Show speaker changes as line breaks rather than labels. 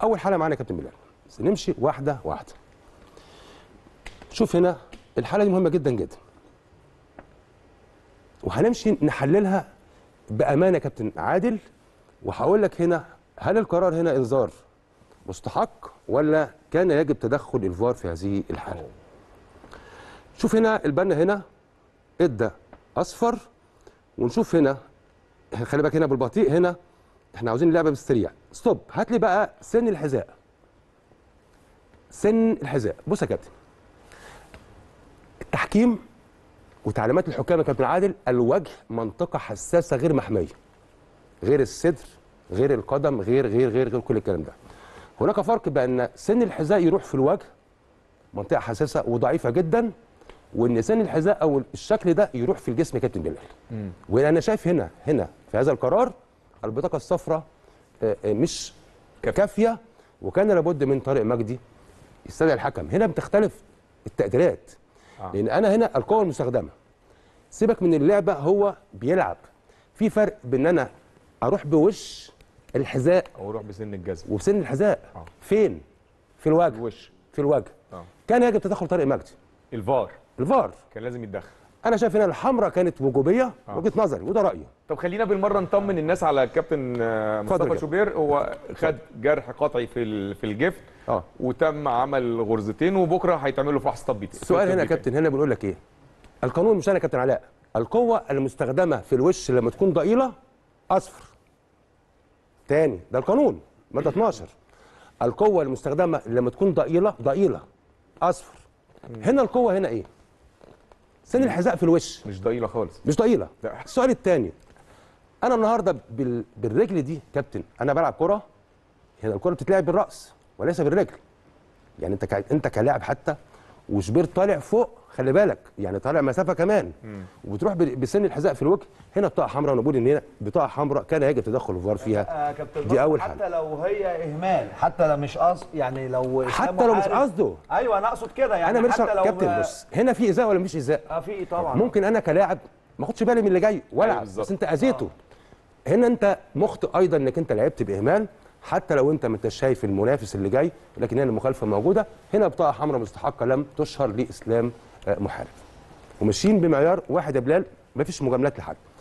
اول حاله معانا يا كابتن بلال، بس نمشي واحده واحده. شوف هنا الحاله دي مهمه جدا جدا، وهنمشي نحللها بامانه يا كابتن عادل، وهقول لك هنا هل القرار هنا انذار مستحق ولا كان يجب تدخل الفار في هذه الحاله. شوف هنا البنا هنا ادى اصفر، ونشوف هنا خلي بالك هنا بالبطيء، هنا احنا عاوزين اللعبه بالسريع. ستوب، هات لي بقى سن الحذاء. سن الحذاء، بص يا كابتن، التحكيم وتعليمات الحكام يا كابتن عادل، الوجه منطقه حساسه غير محميه، غير الصدر، غير القدم، غير كل الكلام ده. هناك فرق بان سن الحذاء يروح في الوجه، منطقه حساسه وضعيفه جدا، وان سن الحذاء او الشكل ده يروح في الجسم يا كابتن بلال. وانا شايف هنا في هذا القرار البطاقه الصفراء مش كافيه، وكان لابد من طارق مجدي يستدعي الحكم. هنا بتختلف التقديرات، لان انا هنا القوه المستخدمه، سيبك من اللعبه، هو بيلعب. في فرق بين انا اروح بوش الحذاء
او اروح بسن الجزم
وبسن الحذاء. فين؟ في الوجه.
الوش.
في الوجه. كان يجب تدخل طارق مجدي.
الفار كان لازم يتدخل.
انا شايف هنا الحمراء كانت وجوبيه، وجهه نظري وده رايي.
طب خلينا بالمره نطمن الناس على الكابتن مصطفى شوبير. هو خد جرح قطعي في الجفن، وتم عمل غرزتين، وبكره هيتعمل له فحص طبي.
السؤال هنا يا كابتن، هنا بنقول لك ايه؟ القانون مش انا يا كابتن علاء، القوه المستخدمه في الوش لما تكون ضئيله اصفر. تاني، ده القانون ماده 12. القوه المستخدمه لما تكون ضئيله اصفر. هنا القوه هنا ايه؟ سن الحذاء في الوش
مش ضئيله خالص،
مش ضئيله. السؤال الثاني، انا النهارده بالرجل دي كابتن، انا بلعب كره، هنا الكره بتتلعب بالراس وليس بالرجل. يعني انت كلاعب حتى، وشبير طالع فوق، خلي بالك يعني طالع مسافه كمان، وبتروح بسن الحذاء في الوجه. هنا بطاقه حمراء، ونقول ان هنا بطاقه حمراء كان يجب تدخل الفار فيها. دي اول حاجه.
حتى لو هي اهمال، حتى لو مش قصد، يعني لو
حتى لو مش قصده.
ايوه انا اقصد كده، يعني
انا
حتى لو
كابتن بص، هنا في ايذاء ولا مفيش ايذاء؟
في طبعا.
ممكن انا كلاعب ما اخدش بالي من اللي جاي والعب، بس انت اذيته. هنا انت مخطئ ايضا انك انت لعبت باهمال، حتى لو انت ما انتش شايف المنافس اللي جاي، لكن هنا المخالفه موجوده. هنا بطاقه حمراء مستحقه لم تشهر لاسلام محارب، وماشيين بمعيار واحد يا بلال، ما فيش مجاملات لحد.